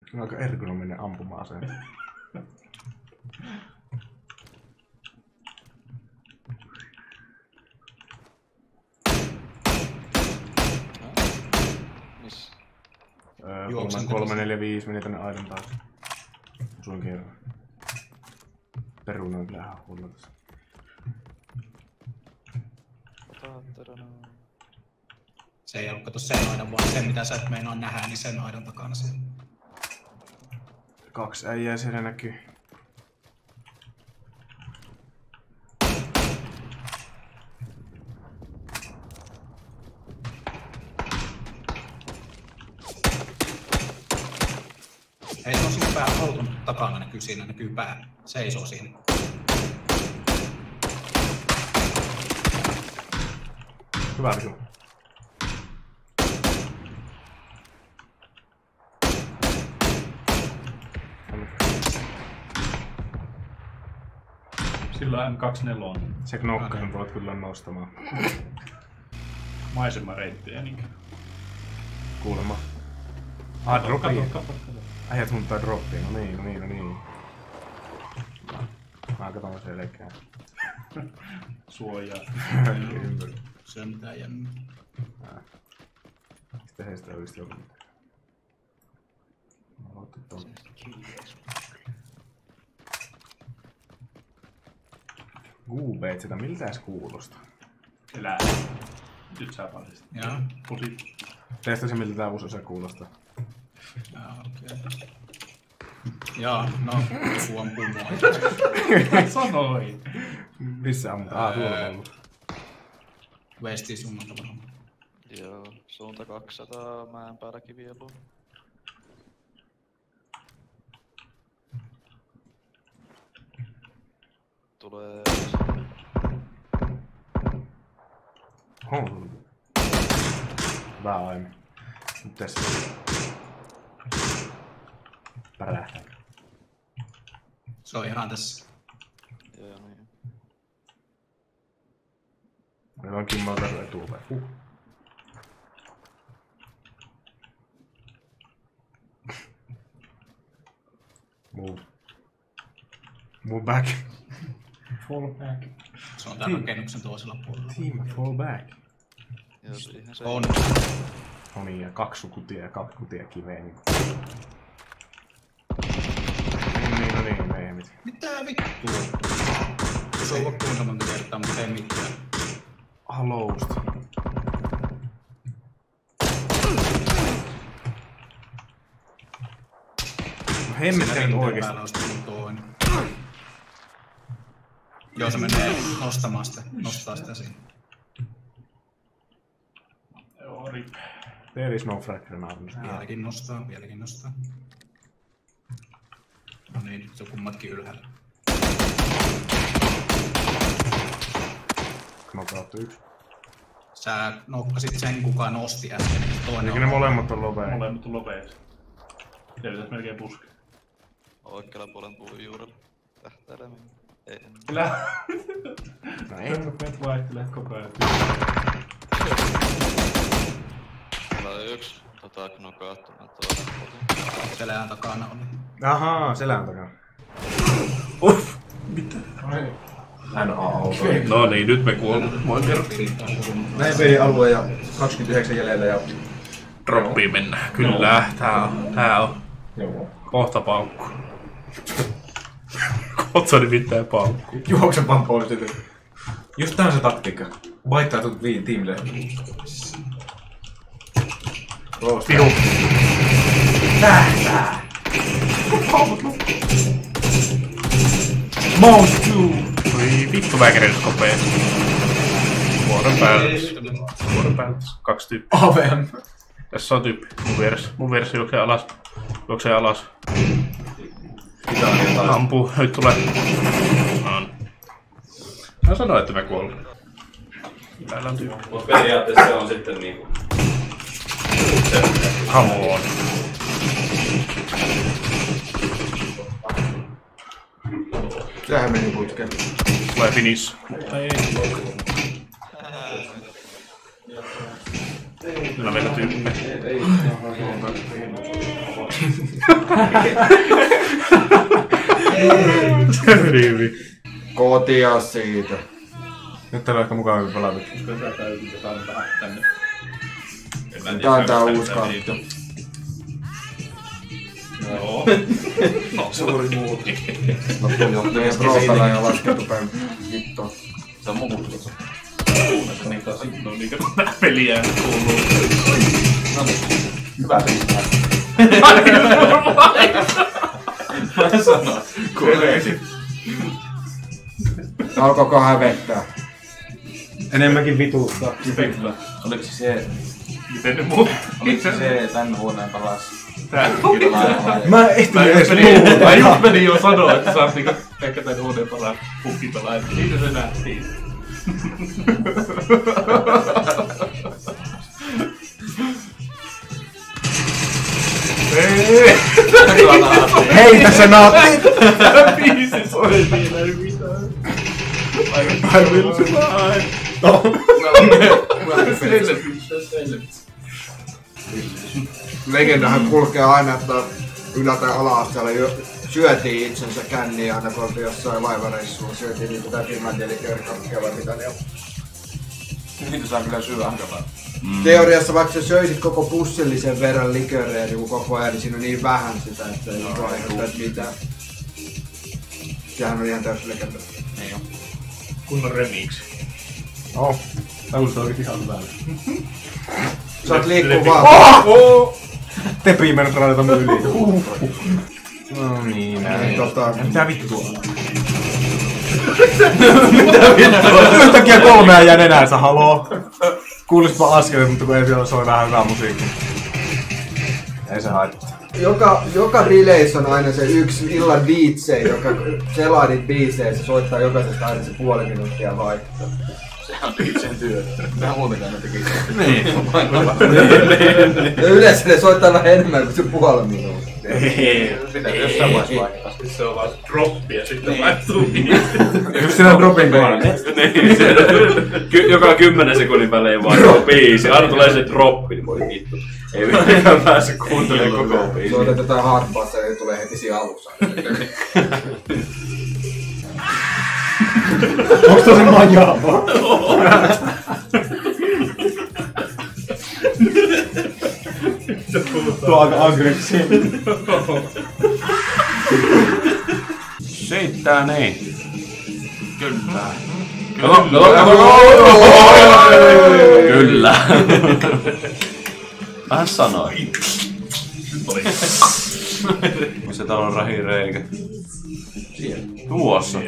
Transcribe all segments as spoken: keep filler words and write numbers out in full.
On aika ergonominen ampuma-aseen. Missä? Öö, kolme neljä viisi meni tänne aidan taakse. Osuin kerran. Peruna on kyllä ihan hullua tässä. Se ei ollut kato sen aidan, vaan sen mitä sä et meinaa nähdä, niin sen aidan takana siellä. Kaksi äijää siellä näkyy. Ei se on siinä pää, auton takana näkyy siinä, näkyy pää. Seisoo siinä. Hyvä visu. Sillä M kaksikymmentäneljä. Se knokkasen voit kyllä nostamaan. Maisemareittiä niinkö? Kuulemma. Ah, droppia. Äijät hunttaa droppia, no niin, no niin, no niin. Mä katon selkään. Suojaa. Se on mitään jännää. Sitten heistä ei oikeesti ollut mitään. Mä oon ottu tonne. Guubeit sitä, miltäs kuulostaa? Elää. Nyt sä pääsit. Jaa. Pusit. Testasin miltä tää uusi osa kuulostaa. Jaa, okei. Okay. Jaa, no, suu ampuu mua. Sanoin. Missä ammutaan? Ah, tuolla on ollut. Westiin suunnalta varmaan. Joo, suunta kaksisataa, mäen päällä kivielu. Tulee... Oh. Hyvä aimi. Nyt tässä. Pärähtää. Se on ihan tässä. Joo, niin. Meillä on kimmalta etuupäin. Huh. Move. Move back. Fall back. Se on tämän rakennuksen toisella puolella. Team, fall back. Joo, siihen se on. No niin, ja kaksi kutia ja kaksi kutia kiveä. Niin. No niin, no niin, me ei mitään. Mitä vittua? Se on ollut kuinka monta kertaa, mutta ei mitään. Halousta. No hemmettelen oikeesti. Joo, se menee nostamaan sitä, nostaa sitä siinä. Joo, rip. There is no fracture armor. Vieläkin nostaa, vieläkin nostaa. No niin, nyt se on kummatkin ylhäällä. Knockouttu yksi. Sä nokkasit sen, kuka nosti äsken. Toinen Eikö ne molemmat on loveja? Molemmat on loveja. Itse pitäis melkein puskea. Oikealla puolen puun juurella. Tähtäilemmin. Ei en. Kyllä. No ei. Menet vaihtelee koko ajan. Täällä on yksi tota knockouttunut toinen kotiin. Selän takana on. Ahaa, selän takana. Uff! Mitä? Hän on auto. No niin, nyt me kuolemme. Moi kerran. Näin pelialue ja kaksikymmentäyhdeksän jäljellä ja... Droppiin mennään. Kyllä, tää on. Tää on. Joo. Kohta paukku. Kohta nimittäin paukku. Juoksen pampoon sitten. Just tää on se taktiikka. Vaihtaa tuut viin tiimille. Pinu. Tähtää! Mouse two! Oi vittu mä kerennyt kopeen. Vuoron päällä. Vuoron päällä. Kaksi tyyppiä. A V M. Tässä on tyyppi. Mun vieressä. Mun vieressä juoksee alas. Juoksee alas. Ampuu. Nyt tulee. No. Mä sanoin, että mä kuolin. Täällä on tyyppi. Mut periaatteessa se on sitten niinku... Come on. Tämähän meni putkeen. Tulee finish. Mutta ei. Kyllä meillä tyyppi. Se meni hyvin. Kotia siitä. Nyt täällä on ehkä mukavampi pelata. Kyllä tää täytyy jotain vähän tänne. Tää on tää uusi kartta. Joo. No, suuri muutos. Loppuun johtajien pro-pelaaja ja laskettu päin hittoon. Se on muutos. Kuunnassa niin taas no niinkö tää peliä kuuluu. No niin. Hyvä riittää. Mä sanon. Kuuleesi. Alkoiko hävettää? Enemmänkin vituuttaa. Kyllä. Oliko se se, Miten ne muut? oliko se se tän huoneen paras? Tää. Mä ehtin Mä edes just menin, muuta. mä just menin jo sanoa, että saas niinku ehkä tän uuden paras pukkipelaa. Siitä se nähtiin. Heitä se naatti! Tää biisi soi siinä ei mitään. I will survive! Legendahan kulkee aina, että ylä- tai ala-asteella jo syötiin itsensä känniä aina kun oltiin jossain laivareissuun. Syötiin niinku tää Finlandia-liköörikakkia vai mitä ne on. Niitä saa kyllä syödä aika paljon. Mm. Teoriassa vaikka sä söisit koko pussillisen verran liköörejä niin koko ajan, niin siinä on niin vähän sitä, että ei no, aiheuttaisi mitään. Sehän on ihan täysin legenda. Ei oo. Kunnon remiksi. Oh, tää on oikeesti ihan hyvää. Saat liikkua vaan. Oh! Tepii mennyt radata mun yli. Uh. No niin, näin. Tota... Mitä vittua? Mitä vittua? Yhtäkkiä kolmea jää nenänsä, haloo. Kuulispa askelet, mutta kun ei vielä soi vähän hyvää musiikkia. Ei se haittaa. Joka, joka rileissä on aina se yksi illan D J, joka selaa niitä biisejä ja se soittaa jokaisesta aina se puoli minuuttia vaihtoa. Sehän on itsen työ. Mä muutenkaan ne tekee. Niin. Ja yleensä ne soittaa vähän enemmän kuin se puoli minuuttia. Ei. Pitää jossain vaiheessa vaihtaa. Se on vaan droppi ja sitten vaihtuu biisi. Just siinä on dropin kohdalla. Niin, se joka kymmenen sekunnin välein vaihtuu biisi. Aina tulee se droppi, niin voi vittu. Ei mitenkään pääse kuuntelemaan koko biisi. Soitat jotain hardbassa ja tulee heti siinä alussa. Onks tosi majaava? Tuo on aika aggressiivinen. Seittää niin. Kyllä. Kyllä. Vähän sanoin. Missä täällä on rahireikä? Tuossa.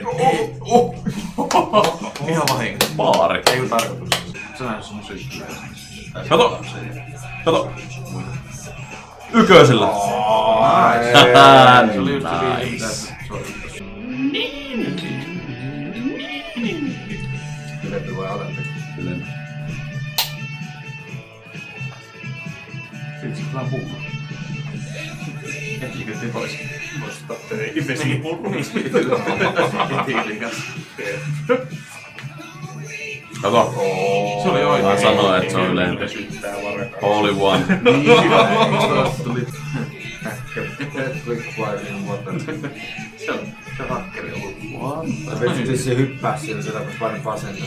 Ihan vahinko. Baari. Ei oo tarkoitus. Sehän on sykkyä. Kato! Kato! Yköisellä! Se oli just se viime, Ylempi vai alempi? Ylempi. Sitten se vaan puhuu. Ehtikö te pois? Nostaa töihin vesipullu. Kato! Se oli oikein. Mä sanoin, että se on ylempi. Holy one. Niin hyvä. Tuli Quick Fire Water. Se on se rakkeri ollut. Vetsi se hyppää siellä, se tapasi vain vasenta.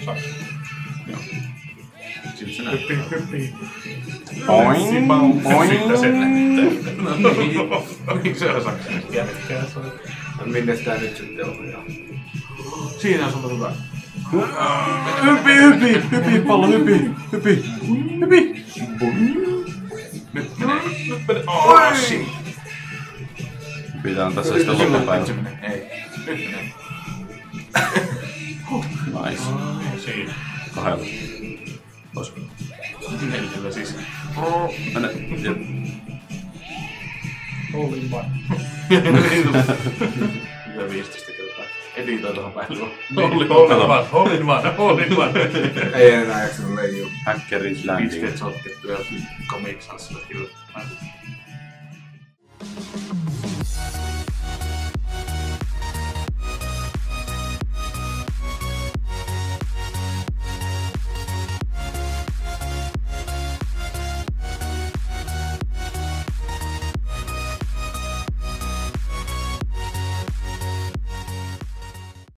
Sitten se näyttää. Hyppi, hyppi. Boing, boing. Sitten sen näyttää. No niin. Se on saksen. Järkkää se on. Minne sitä nyt sitten on? Siinä on sulla hyvä. Hypi, hypi, hypi, pallo, hypi, hypi, hypi. Nyt menee. Nyt menee. Oh, shit. Pitää tässä sitten loppupäivä. Ei. Nyt menee. Nice. Siinä. Kahdella. Pois. Neljällä siis. Mene. Jep. Holy one. Hyvä viistosta kertaa. Editoi tuohon päälle. Holy one, holy one, holy one. Ei enää jaksanut leijua. Hackerit landing. Pisteet sotkettu ja komiksanssilla kirjoittu.